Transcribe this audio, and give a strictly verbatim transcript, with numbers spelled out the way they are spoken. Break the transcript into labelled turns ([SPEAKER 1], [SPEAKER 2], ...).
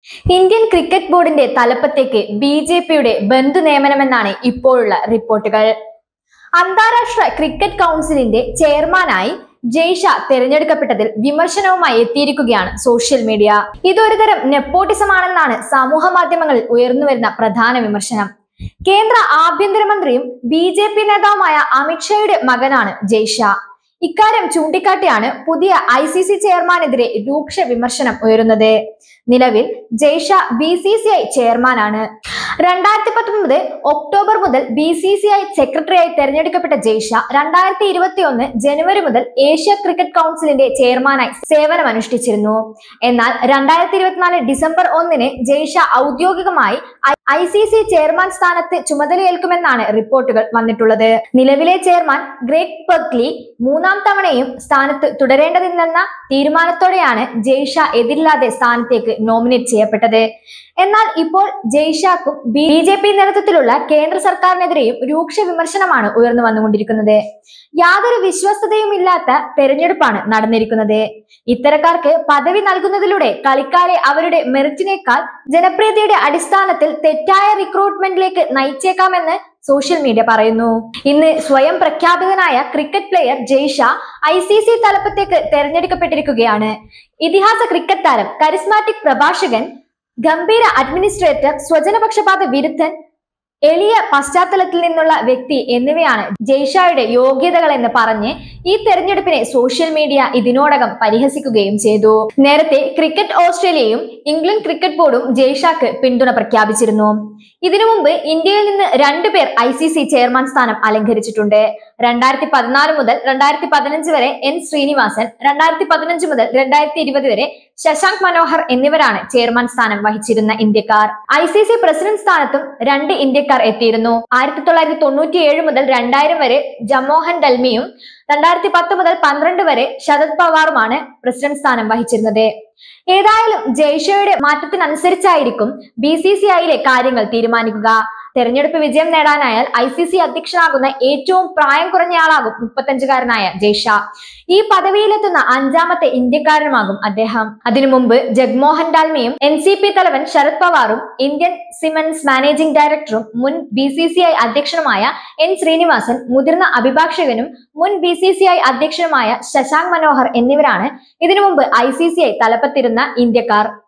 [SPEAKER 1] Indian cricket ബോർഡിന്റെ തലപ്പത്തേക്ക് B J പിയുടെ ബന്ധു നിയമനമെന്നാണ് ഇപ്പോഴുള്ള റിപ്പോർട്ടുകൾ. അന്താരാഷ്ട്ര ക്രിക്കറ്റ് കൗൺസിലിന്റെ ചെയർമാനായി ജയ്ഷ തിരഞ്ഞെടുക്കപ്പെട്ടതിൽ വിമർശനവുമായി എത്തിയിരിക്കുകയാണ് സോഷ്യൽ മീഡിയ. ഇതൊരുതരം നെപ്പോട്ടിസമാണെന്നാണ് സമൂഹ മാധ്യമങ്ങളിൽ ഉയർന്നുവരുന്ന പ്രധാന വിമർശനം. കേന്ദ്ര ആഭ്യന്തരമന്ത്രിയും ബി ജെ പി നേതാവുമായ അമിത്ഷായുടെ മകനാണ് ജയ്ഷ. ഇക്കാര്യം ചൂണ്ടിക്കാട്ടിയാണ് പുതിയ ഐ സി സി ചെയർമാനെതിരെ രൂക്ഷ വിമർശനം ഉയരുന്നത്. നിലവിൽ Jay Shah B C C I ചെയർമാനാണ്. രണ്ടായിരത്തി പത്തൊമ്പത് ഒക്ടോബർ മുതൽ ബി സി സി ഐ സെക്രട്ടറിയായി തെരഞ്ഞെടുക്കപ്പെട്ട ജയ്ഷ രണ്ടായിരത്തി ഇരുപത്തി ഒന്ന് ജനുവരി മുതൽ ഏഷ്യ ക്രിക്കറ്റ് കൗൺസിലിന്റെ ചെയർമാനായി സേവനമനുഷ്ഠിച്ചിരുന്നു. എന്നാൽ രണ്ടായിരത്തി ഇരുപത്തിനാല് ഡിസംബർ ഒന്നിന് ജയ്ഷ ഔദ്യോഗികമായി ഐ സി സി ചെയർമാൻ സ്ഥാനത്ത് ചുമതലയേൽക്കുമെന്നാണ് റിപ്പോർട്ടുകൾ വന്നിട്ടുള്ളത്. നിലവിലെ ചെയർമാൻ ഗ്രെഗ് ബർക്ലി മൂന്നാം തവണയും സ്ഥാനത്ത് തുടരേണ്ടതില്ലെന്ന തീരുമാനത്തോടെയാണ് ജയ്ഷ എതിരില്ലാതെ സ്ഥാനത്തേക്ക് നോമിനേറ്റ് ചെയ്യപ്പെട്ടത്. എന്നാൽ ഇപ്പോൾ ജയ്ഷക്കും ബി ജെ പി നേതൃത്വത്തിലുള്ള കേന്ദ്ര സർക്കാരിനെതിരെയും രൂക്ഷ വിമർശനമാണ് ഉയർന്നു വന്നുകൊണ്ടിരിക്കുന്നത്. യാതൊരു വിശ്വസ്തതയുമില്ലാത്ത തെരഞ്ഞെടുപ്പാണ് നടന്നിരിക്കുന്നത്. ഇത്തരക്കാർക്ക് പദവി നൽകുന്നതിലൂടെ കളിക്കാരെ അവരുടെ മെറിറ്റിനേക്കാൾ ജനപ്രീതിയുടെ അടിസ്ഥാനത്തിൽ തെറ്റായ റിക്രൂട്ട്മെന്റിലേക്ക് നയിച്ചേക്കാമെന്ന് സോഷ്യൽ മീഡിയ പറയുന്നു. ഇന്ന് സ്വയം പ്രഖ്യാപിതനായ cricket player Jay Shah I C C തലപ്പത്തേക്ക് തെരഞ്ഞെടുക്കപ്പെട്ടിരിക്കുകയാണ്. ഇതിഹാസ ക്രിക്കറ്റ് താരം, കരിസ്മാറ്റിക് പ്രഭാഷകൻ, ഗംഭീര അഡ്മിനിസ്ട്രേറ്റർ, സ്വജനപക്ഷപാത വിരുദ്ധൻ, എളിയ പശ്ചാത്തലത്തിൽ നിന്നുള്ള വ്യക്തി എന്നിവയാണ് ജയ്ഷയുടെ യോഗ്യതകൾ എന്ന് പറഞ്ഞ് ഈ തെരഞ്ഞെടുപ്പിനെ സോഷ്യൽ മീഡിയ ഇതിനോടകം പരിഹസിക്കുകയും ചെയ്തു. നേരത്തെ ക്രിക്കറ്റ് ഓസ്ട്രേലിയയും ഇംഗ്ലണ്ട് ക്രിക്കറ്റ് ബോർഡും ജയ്ഷക്ക് പിന്തുണ പ്രഖ്യാപിച്ചിരുന്നു. ഇതിനു മുമ്പ് ഇന്ത്യയിൽ നിന്ന് രണ്ടുപേർ ഐ സി സി ചെയർമാൻ സ്ഥാനം അലങ്കരിച്ചിട്ടുണ്ട്. രണ്ടായിരത്തി പതിനാല് മുതൽ രണ്ടായിരത്തി പതിനഞ്ച് വരെ എൻ ശ്രീനിവാസൻ, രണ്ടായിരത്തി പതിനഞ്ച് മുതൽ രണ്ടായിരത്തി ഇരുപത് വരെ ശശാങ്ക് മനോഹർ എന്നിവരാണ് ചെയർമാൻ സ്ഥാനം വഹിച്ചിരുന്ന ഇന്ത്യക്കാർ. ഐ സി സി പ്രസിഡന്റ് സ്ഥാനത്തും രണ്ട് ഇന്ത്യക്കാർ എത്തിയിരുന്നു. ആയിരത്തി തൊള്ളായിരത്തി തൊണ്ണൂറ്റി ഏഴ് മുതൽ രണ്ടായിരം വരെ ജമോഹൻ ഡൽമിയും രണ്ടായിരത്തി പത്ത് മുതൽ പന്ത്രണ്ട് വരെ ശരത് പവാറുമാണ് പ്രസിഡന്റ് സ്ഥാനം വഹിച്ചിരുന്നത്. ഏതായാലും ജയ്ഷയുടെ മാറ്റത്തിനനുസരിച്ചായിരിക്കും ബി സി സി ഐയിലെ കാര്യങ്ങൾ തീരുമാനിക്കുക. തെരഞ്ഞെടുപ്പ് വിജയം നേടാനായാൽ ഐ സി സി അധ്യക്ഷനാകുന്ന ഏറ്റവും പ്രായം കുറഞ്ഞയാളാകും മുപ്പത്തഞ്ചുകാരനായ ജയ്ഷ. ഈ പദവിയിലെത്തുന്ന അഞ്ചാമത്തെ ഇന്ത്യക്കാരനുമാകും അദ്ദേഹം. അതിനു മുമ്പ് ജഗ്മോഹൻ ഡാൽമിയും എൻ സി പി തലവൻ ശരത് പവാറും ഇന്ത്യൻ സിമൻസ് മാനേജിംഗ് ഡയറക്ടറും മുൻ ബി സി സി ഐ അധ്യക്ഷനുമായ എൻ ശ്രീനിവാസൻ, മുതിർന്ന അഭിഭാഷകനും മുൻ ബി സി സി ഐ അധ്യക്ഷനുമായ ശശാങ്ക് മനോഹർ എന്നിവരാണ് ഇതിനു മുമ്പ് ഐ സി സി ഐ തലപ്പത്തിരുന്ന ഇന്ത്യക്കാർ.